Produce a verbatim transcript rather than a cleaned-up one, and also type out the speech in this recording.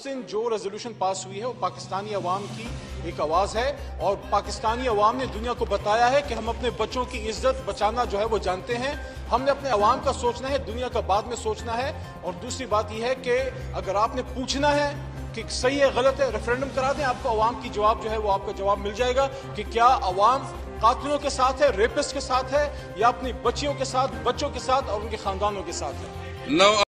उस दिन जो रेजोल्यूशन पास हुई है वो पाकिस्तानी अवाम की एक आवाज़ है, और पाकिस्तानी अवाम ने दुनिया को बताया है कि हम अपने बच्चों की इज्जत बचाना जो है वो जानते हैं। हमने अपने अवाम का सोचना है, दुनिया का बाद में सोचना है। और दूसरी बात यह है कि अगर आपने पूछना है कि सही है गलत है, रेफरेंडम करा दें, आपको अवाम की जवाब जो है वो आपका जवाब मिल जाएगा कि क्या अवाम कातिलों के साथ है, रेपिस्ट के साथ है, या अपनी बच्चियों के साथ, बच्चों के साथ और उनके खानदानों के साथ है। No.